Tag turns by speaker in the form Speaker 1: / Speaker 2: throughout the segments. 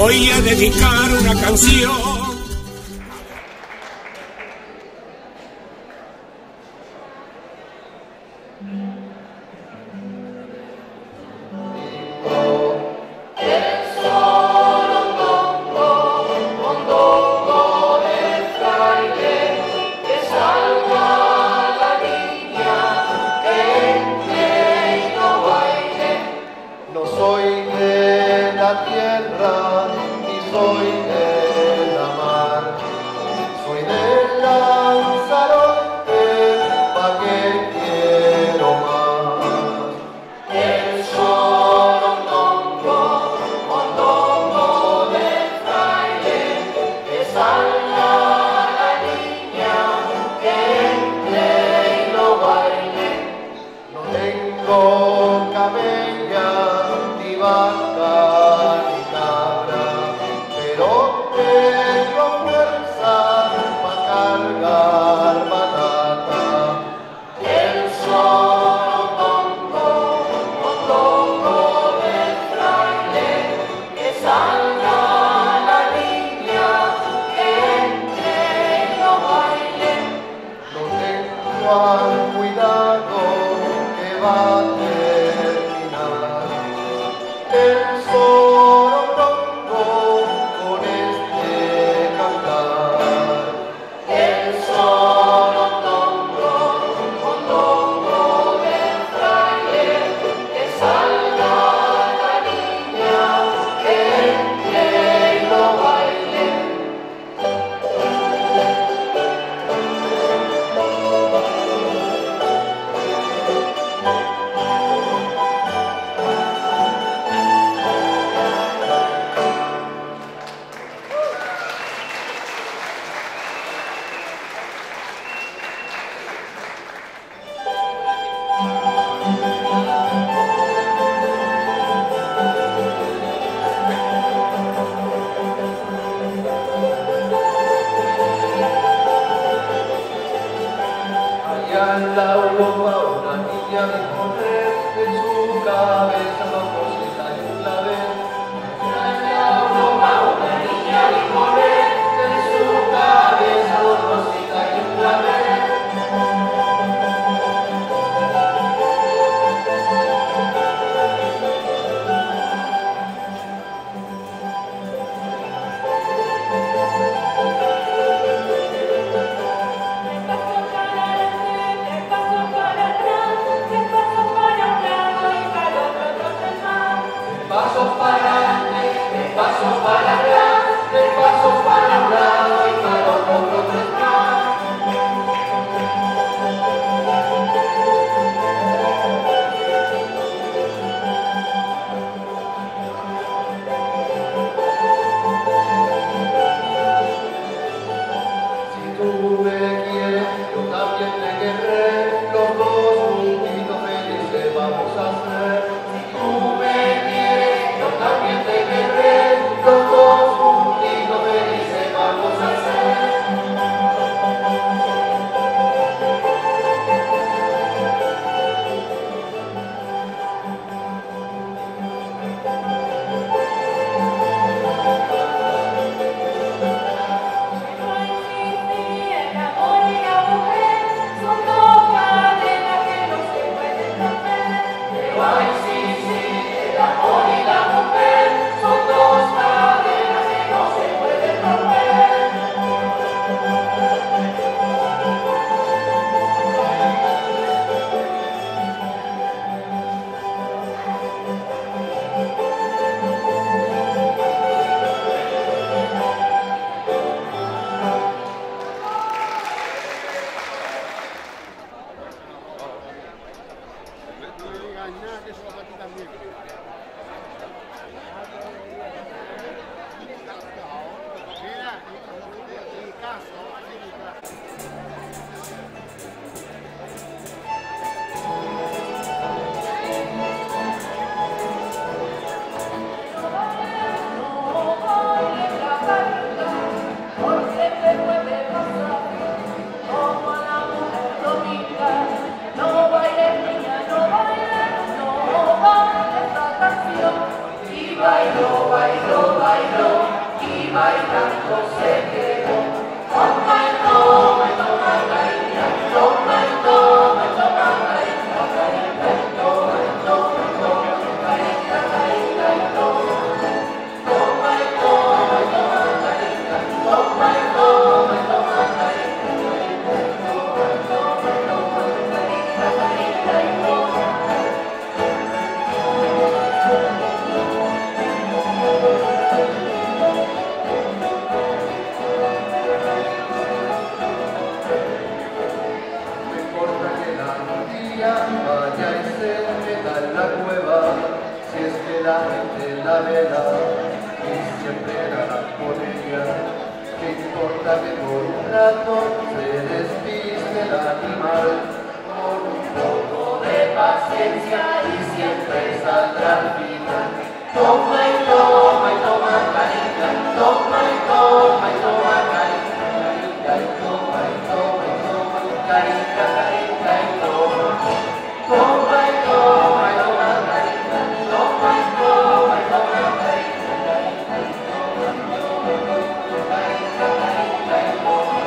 Speaker 1: voy a dedicar una canción.
Speaker 2: la gente la vela y siempre ganan por ella. ¿Qué importa que por un rato se despiste el animal? Con un poco de paciencia y siempre saldrá al final. Toma y toma y toma carita, toma y toma y toma carita, carita y toma y toma y toma, carita, carita y toma. Toma y toma y toma carita, toma y toma y toma carita, carita y toma y toma y toma, carita, carita y toma.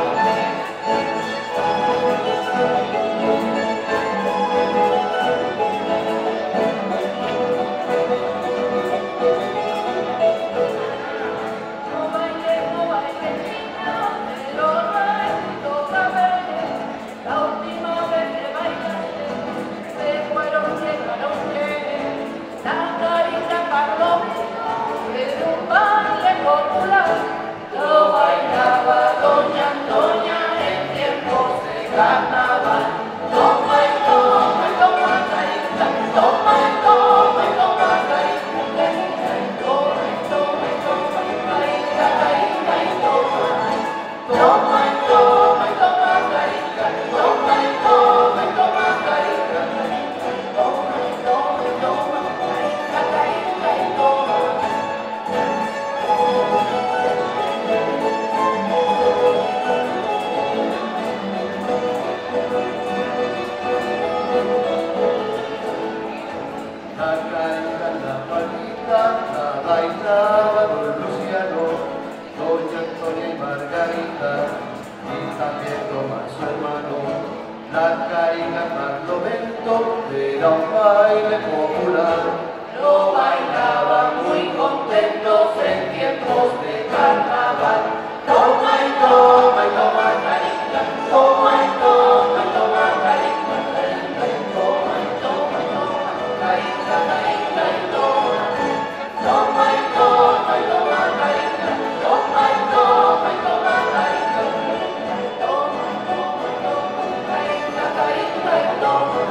Speaker 3: Lo bailaba doña Antonia en tiempos de carnaval. Toma y toma y toma carita, toma y toma y toma carita, carita y toma y toma y toma, carita, carita y toma. Toma y toma y toma carita, toma y toma y toma carita, carita y toma y toma y toma, carita, carita y toma.
Speaker 2: La carita en la palita, la bailaba don Luciano, doña Antonia y Margarita, y también Tomás su hermano. La carita en Barlovento era un baile popular.
Speaker 3: Lo bailaban muy contentos en tiempos de carnaval. Toma y toma y toma carita, toma y toma y toma carita, carita y toma y toma y toma, carita, carita y toma. Toma y toma y toma carita, toma y toma y toma carita, carita y toma y toma y toma, carita, carita y toma.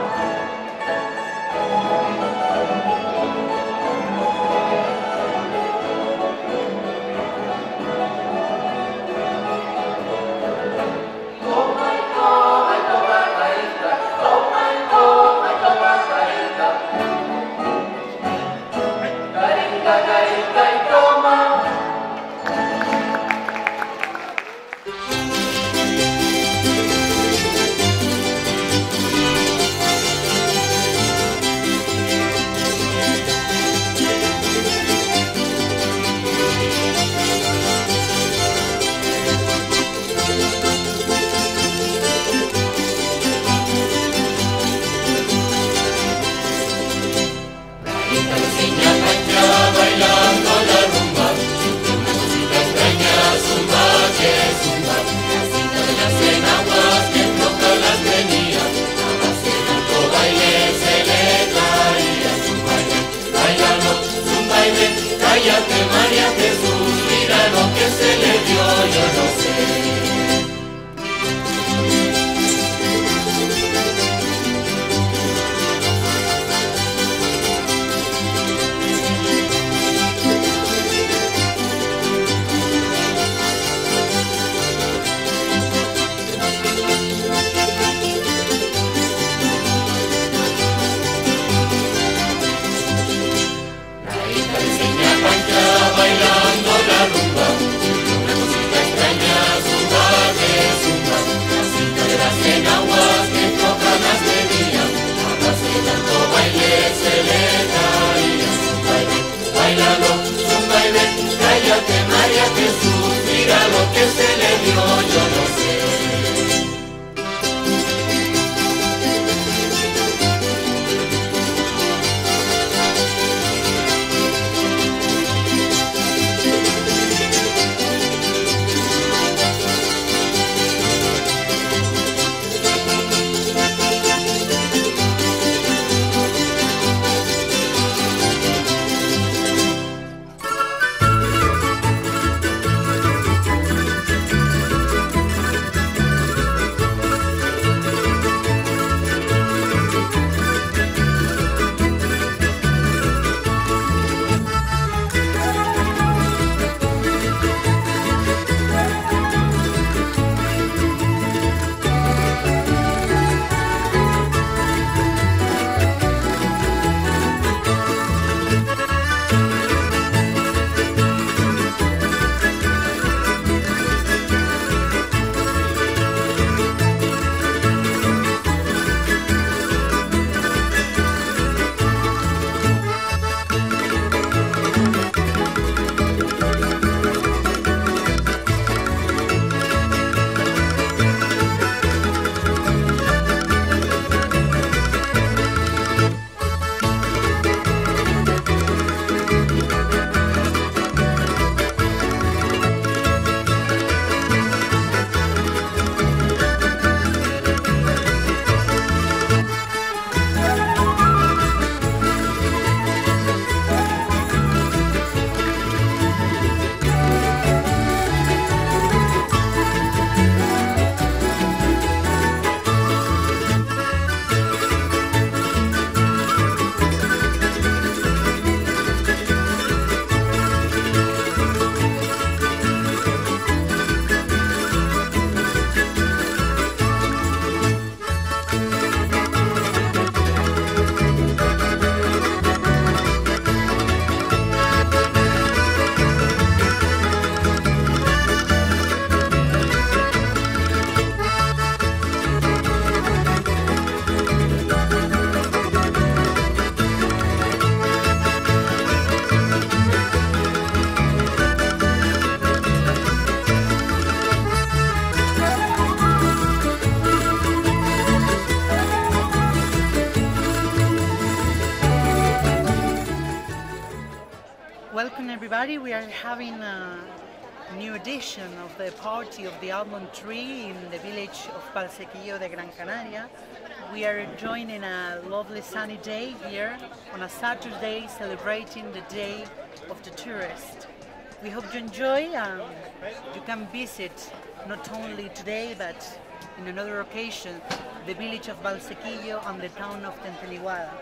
Speaker 4: everybody. We are having a new edition of the party of the almond tree in the village of Valsequillo de Gran Canaria. We are joining a lovely sunny day here on a Saturday, celebrating the Day of the Tourist. We hope you enjoy and you can visit not only today but in another occasion the village of Valsequillo and the town of Tenteniguada.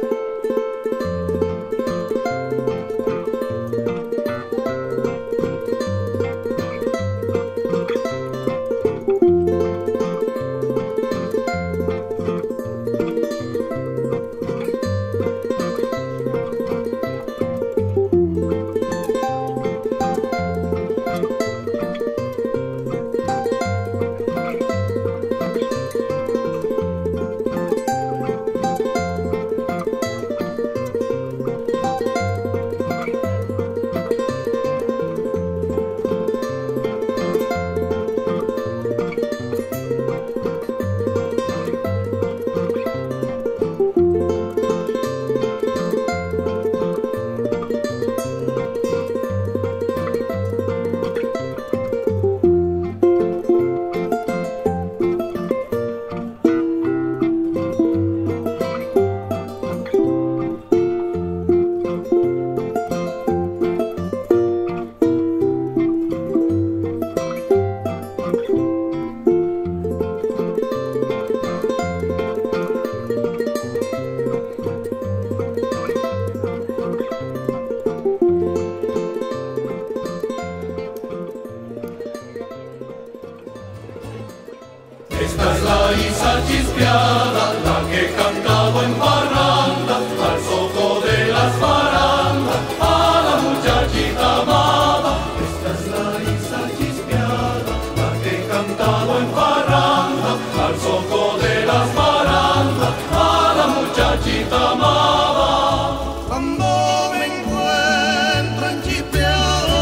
Speaker 5: Esta es la Isa chispeada, la que cantaba en barranda, al soco de las barandas, a la muchachita amada. Esta es la Isa chispeada, la que cantaba en barranda, al soco de las barandas, a la muchachita amada.
Speaker 2: Cuando me encuentro enchispeado,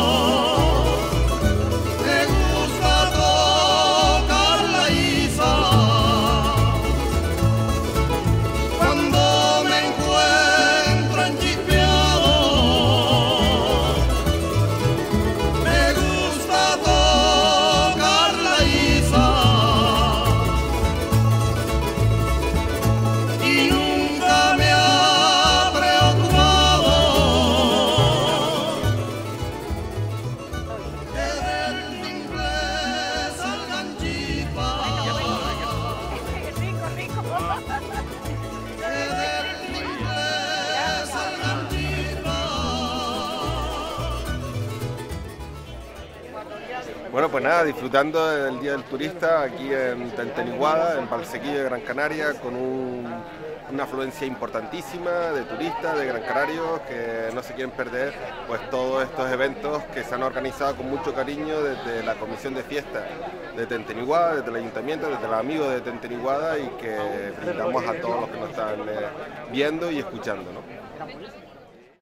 Speaker 2: me gusta tocar la Isa. Cuando me encuentro enchispeado, me gusta tocar la Isa. Y nunca me ha preocupado que del timbre salgan chispas, que del timbre salgan chispas.
Speaker 6: Bueno, pues nada, disfrutando del Día del Turista aquí en Tenteniguada, en Valsequillo de Gran Canaria, con una afluencia importantísima de turistas, de gran canarios que no se quieren perder pues todos estos eventos que se han organizado con mucho cariño desde la Comisión de Fiestas de Tenteniguada, desde el Ayuntamiento, desde los amigos de Tenteniguada y que brindamos a todos los que nos están viendo y escuchando, ¿no?